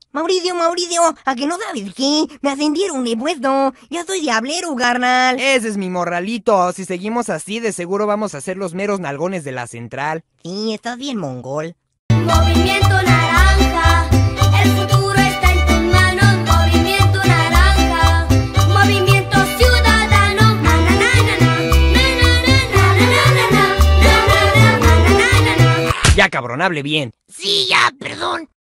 Mauricio, ¿a que no sabes qué? Me ascendieron de puesto. Ya soy diablero, carnal. Ese es mi morralito. Si seguimos así, de seguro vamos a ser los meros nalgones de la central. Sí, estás bien mongol. Movimiento naranja, el futuro está en tus manos. Movimiento naranja, movimiento ciudadano. Na, na, na, na, na, na, na, na, na, na, na, na, na, na, na, na, na. Ya, cabrón, hable bien. Sí, ya, perdón.